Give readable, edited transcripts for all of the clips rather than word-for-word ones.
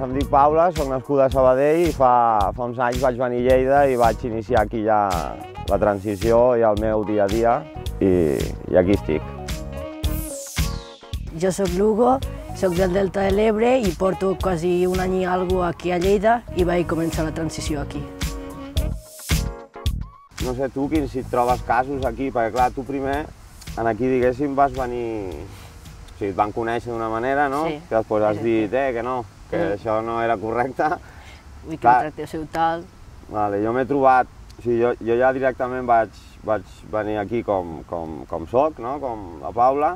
em dic Paula, soc nascuda a Sabadell i fa uns anys vaig venir a Lleida i vaig iniciar aquí ja la transició i el meu dia a dia i aquí estic. Jo soc Lugo, soc del Delta de l'Ebre i porto quasi un any i alguna aquí a Lleida i vaig començar la transició aquí. No sé tu si et trobes casos aquí, perquè clar, tu primer aquí diguéssim vas venir... O sigui, et van conèixer d'una manera, no? Sí. Que després has dit que no, que això no era correcte. Vull que em tractéssiu tal. Vale, jo m'he trobat... O sigui, jo ja directament vaig venir aquí com soc, no? Com la Paula.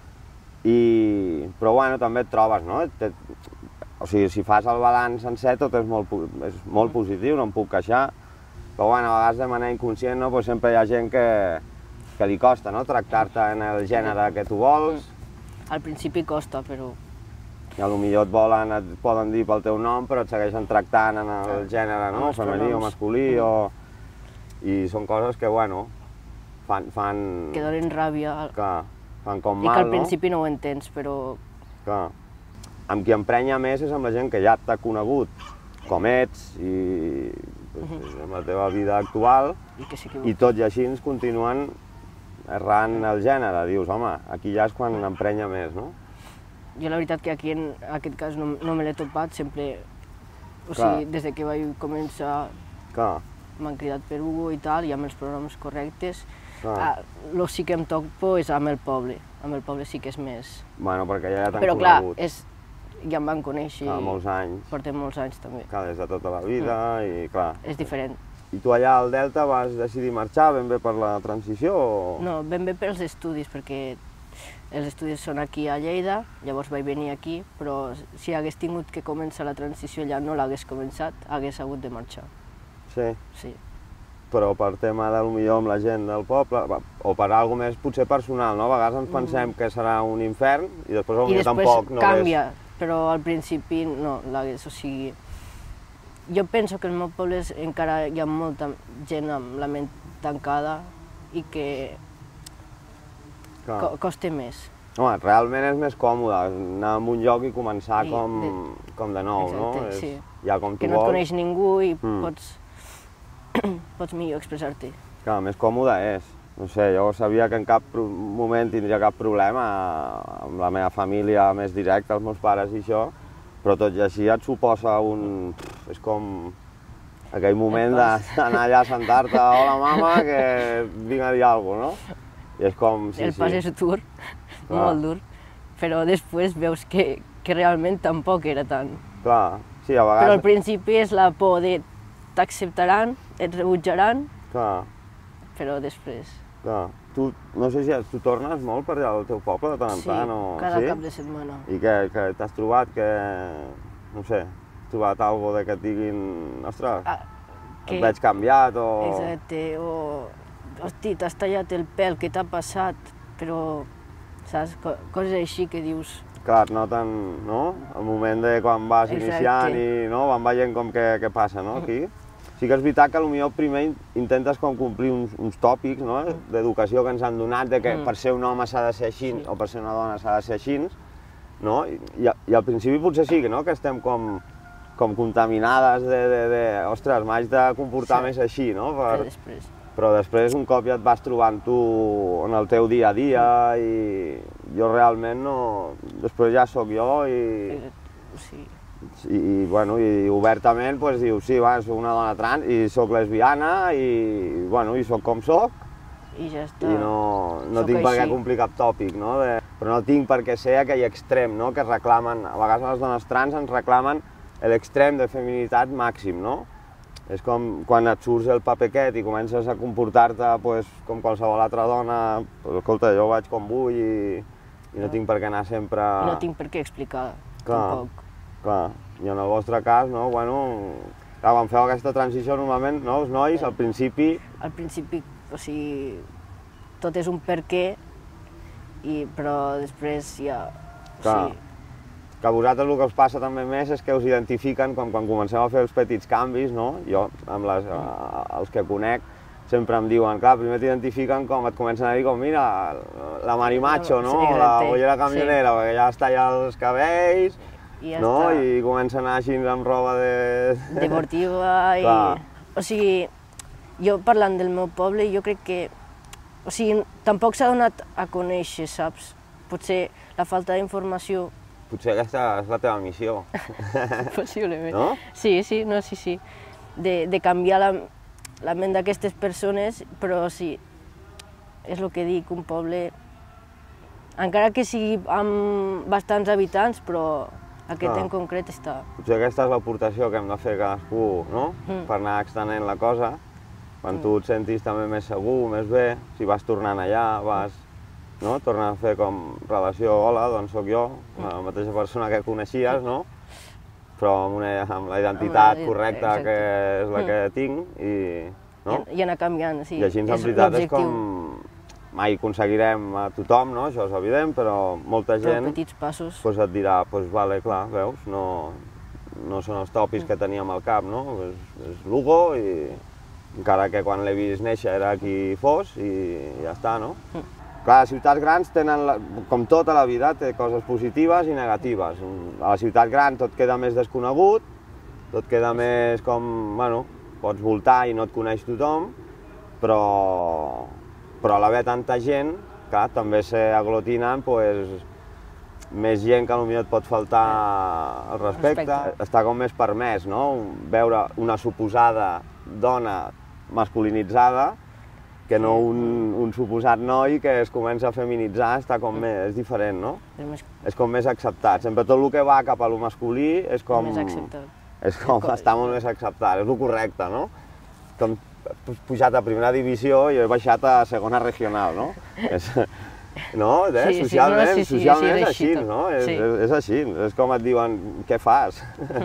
Però bueno, també et trobes, no? O sigui, si fas el balanç sencer tot és molt positiu, no em puc queixar. Però bueno, a vegades de manera inconscient, no? Pues sempre hi ha gent que li costa, no? Tractar-te en el gènere que tu vols. Al principi costa, però... I potser et poden dir pel teu nom, però et segueixen tractant en el gènere, no? Femení o masculí, i són coses que, bueno, fan... Que donen ràbia. Clar, fan com mal, no? I que al principi no ho entens, però... Clar. Amb qui emprenya més és amb la gent que ja t'ha conegut com ets i amb la teva vida actual, i tot i així ens continuen errant el gènere. Dius, home, aquí ja és quan emprenya més, no? Jo la veritat que aquí en aquest cas no me l'he topat, sempre... O sigui, des que vaig començar m'han cridat per Hugo i tal, i amb els pronoms correctes. El sí que em topo és amb el poble. Amb el poble sí que és més... Bueno, perquè ja t'han conegut. Però clar, ja em van conèixer. Molts anys. Portem molts anys també. Clar, des de tota la vida i clar... És diferent. I tu allà al Delta vas decidir marxar ben bé per la transició o...? No, ben bé pels estudis, perquè els estudis són aquí a Lleida, llavors vaig venir aquí, però si hagués tingut que començar la transició allà no l'hagués començat, hagués hagut de marxar. Sí? Sí. Però per tema de potser amb la gent del poble, o per alguna més potser personal, no? A vegades ens pensem que serà un infern i després potser tampoc no ves... I després canvia, però al principi no l'hagués, o sigui... Jo penso que al meu poble encara hi ha molta gent amb la ment tancada i que costa més. Home, realment és més còmode anar a un lloc i començar com de nou, no? Exacte, sí. Ja com tu vols. Que no et coneix ningú i pots millor expressar-te. Clar, més còmode és. No sé, jo sabia que en cap moment tindria cap problema amb la meva família més directa, els meus pares i això, però tot i així et suposa un... És com aquell moment d'anar allà a sentar-te, hola mama, que vinc a dir alguna cosa, no? I és com... El pas és dur, molt dur, però després veus que realment tampoc era tant. Clar, sí, a vegades... Però al principi és la por de t'acceptaran, et rebutjaran, però després... Clar, tu no sé si tu tornes molt per allà al teu poble de tant en tant, o... Sí, cada cap de setmana. I que t'has trobat que... no sé, has trobat alguna cosa que et diguin... Ostres, et veig canviat, o... Exacte, o... Hosti, t'has tallat el pèl, què t'ha passat? Però, saps, coses així que dius... Clar, et noten, no? El moment de quan vas iniciant i van veient com què passa, no, aquí? Sí que és veritat que potser primer intentes complir uns tòpics d'educació que ens han donat, que per ser un home s'ha de ser així o per ser una dona s'ha de ser així, i al principi potser sí que estem com contaminades de ostres, m'haig de comportar més així, no? Però després un cop ja et vas trobant tu en el teu dia a dia i jo realment no... Després ja sóc jo i obertament dius, sí, soc una dona trans i soc lesbiana i soc com soc i ja està. I no tinc per què complir cap tòpic, no? Però no tinc per què ser aquell extrem, no? Que reclamen, a vegades les dones trans ens reclamen l'extrem de feminitat màxim, no? És com quan et surts el paper aquest i comences a comportar-te com qualsevol altra dona, escolta, jo vaig com vull i no tinc per què anar sempre... I no tinc per què explicar, tampoc. Clar, i en el vostre cas, no, quan feu aquesta transició normalment, no, els nois, al principi... Al principi, o sigui, tot és un per què, però després ja... Clar, que a vosaltres el que us passa també més és que us identifiquen quan comenceu a fer els petits canvis, no? Jo, amb els que conec, sempre em diuen, clar, primer t'identifiquen com et comencen a dir com, mira, la Marimacho, no? La bollera camionera, perquè ja es talla els cabells, i ja no? està. I comença a anar així amb roba de... Deportiva i... O sigui, jo parlant del meu poble, jo crec que... O sigui, tampoc s'ha donat a conèixer, saps? Potser la falta d'informació... Potser aquesta és la teva missió. Possiblement. No? Sí, sí. De canviar la ment d'aquestes persones, però sí, és el que dic, un poble... Encara que sigui amb bastants habitants, però aquest en concret està... Potser aquesta és l'aportació que hem de fer cadascú, no? Per anar extenent la cosa. Quan tu et sentis també més segur, més bé, si vas tornant allà, vas... no? Tornar a fer com relació, hola, doncs sóc jo, la mateixa persona que coneixies, no? Però amb la identitat correcta que és la que tinc i... no? I anar canviant, sí. I així, en veritat, és com... Mai aconseguirem a tothom, no? Això és evident, però molta gent... Però petits passos. Doncs et dirà, doncs vale, clar, veus, no són els tòpics que teníem al cap, no? És Lugo i encara que quan l'he vist néixer era qui fos i ja està, no? Clar, les ciutats grans tenen, com tota la vida, té coses positives i negatives. A la ciutat gran tot queda més desconegut, tot queda més com, bueno, pots voltar i no et coneix tothom, però a l'haver tanta gent, clar, també s'aglutinen més gent que potser et pot faltar el respecte. Està com més permès, no? Veure una suposada dona masculinitzada que no un suposat noi que es comença a feminitzar, està com més, és diferent, no? És com més acceptat. Sempre tot el que va cap a lo masculí és com... Més acceptat. És com està molt més acceptat, és el correcte, no? Com pujat a primera divisió i he baixat a segona regional, no? No? Socialment és així, no? És així, és com et diuen, què fas?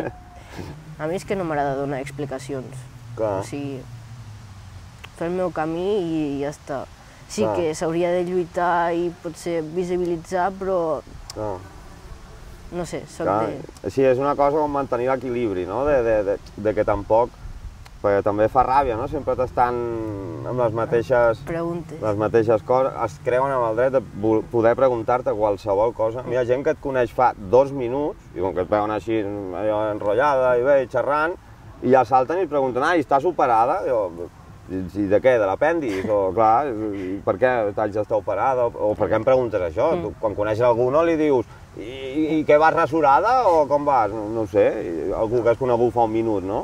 A mi és que no m'agrada donar explicacions. O sigui, fer el meu camí i ja està. Sí que s'hauria de lluitar i potser visibilitzar, però... No sé, soc de... Sí, és una cosa com mantenir l'equilibri, no? De que tampoc... Perquè també fa ràbia, no? Sempre t'estan amb les mateixes... Preguntes. Les mateixes coses. Es creuen amb el dret de poder preguntar-te qualsevol cosa. Hi ha gent que et coneix fa 2 minuts, i com que et veuen així enrotllada i bé, xerrant, i ja salten i et pregunten, i estàs operada? I de què? De l'apèndix? O, clar, per què t'haig d'estar operada? O per què em preguntes això? Quan coneixes algú no li dius, i què, vas rasurada o com vas? No ho sé, algú que has conegut fa 1 minut, no?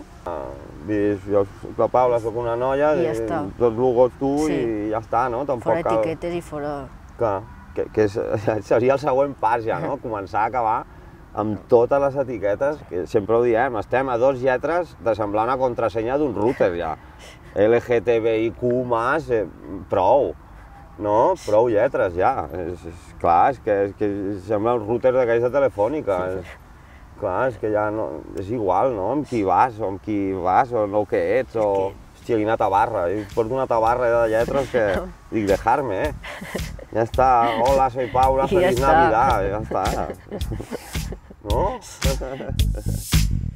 Jo soc la Paula, soc una noia, tot Lugo ets tu i ja està, no? Fora etiquetes i fora... Clar, que seria el següent pas ja, no? Començar a acabar amb totes les etiquetes, que sempre ho diem, estem a 2 lletres de semblar una contrasenya d'un router ja. LGTBIQ+, prou, no? Prou lletres ja. Clar, és que sembla un router d'aquells de Telefònica. Clar, és que ja no... És igual, no? Amb qui vas, o no què ets, o... Hòstia, quina tabarra. Jo porto una tabarra de lletres que... Dic, dejar-me, Ja està. Hola, soy Paula, feliz Navidad. Ja està. No?